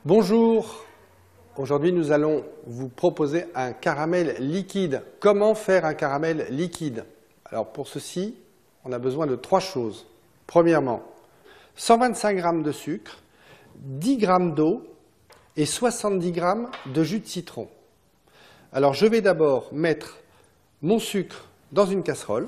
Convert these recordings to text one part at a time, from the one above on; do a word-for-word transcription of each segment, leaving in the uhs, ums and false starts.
Bonjour, aujourd'hui nous allons vous proposer un caramel liquide. Comment faire un caramel liquide? Alors pour ceci, on a besoin de trois choses. Premièrement, cent vingt-cinq grammes de sucre, dix grammes d'eau et soixante-dix grammes de jus de citron. Alors je vais d'abord mettre mon sucre dans une casserole.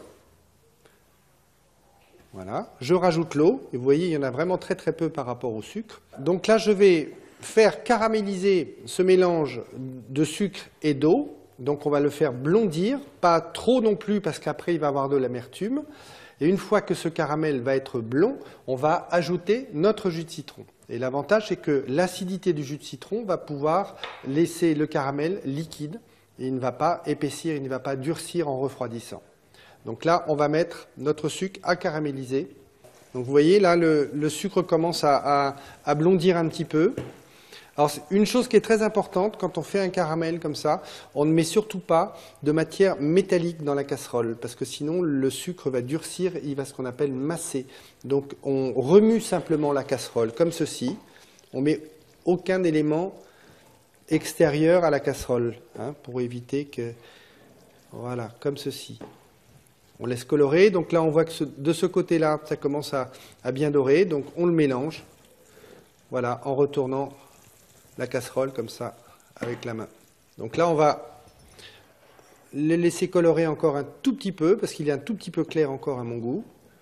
Voilà, je rajoute l'eau, et vous voyez, il y en a vraiment très très peu par rapport au sucre. Donc là, je vais faire caraméliser ce mélange de sucre et d'eau. Donc on va le faire blondir, pas trop non plus parce qu'après il va avoir de l'amertume. Et une fois que ce caramel va être blond, on va ajouter notre jus de citron. Et l'avantage, c'est que l'acidité du jus de citron va pouvoir laisser le caramel liquide et il ne va pas épaissir, il ne va pas durcir en refroidissant. Donc là, on va mettre notre sucre à caraméliser. Donc vous voyez, là, le, le sucre commence à, à, à blondir un petit peu. Alors, une chose qui est très importante, quand on fait un caramel comme ça, on ne met surtout pas de matière métallique dans la casserole, parce que sinon, le sucre va durcir et il va ce qu'on appelle masser. Donc, on remue simplement la casserole, comme ceci. On ne met aucun élément extérieur à la casserole, hein, pour éviter que... Voilà, comme ceci. On laisse colorer, donc là on voit que ce, de ce côté-là, ça commence à, à bien dorer, donc on le mélange, voilà, en retournant la casserole comme ça, avec la main. Donc là on va le laisser colorer encore un tout petit peu, parce qu'il est un tout petit peu clair encore à mon goût.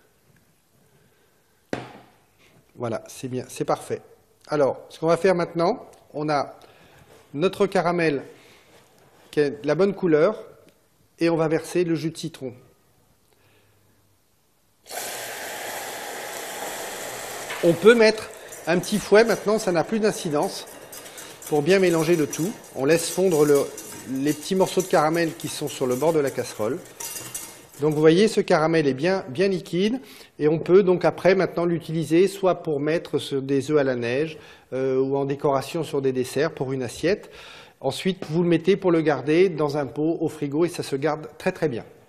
Voilà, c'est bien, c'est parfait. Alors, ce qu'on va faire maintenant, on a notre caramel qui a la bonne couleur, et on va verser le jus de citron. On peut mettre un petit fouet, maintenant ça n'a plus d'incidence, pour bien mélanger le tout. On laisse fondre le, les petits morceaux de caramel qui sont sur le bord de la casserole. Donc vous voyez, ce caramel est bien, bien liquide et on peut donc après maintenant l'utiliser soit pour mettre sur des œufs à la neige euh, ou en décoration sur des desserts pour une assiette. Ensuite, vous le mettez pour le garder dans un pot au frigo et ça se garde très très bien.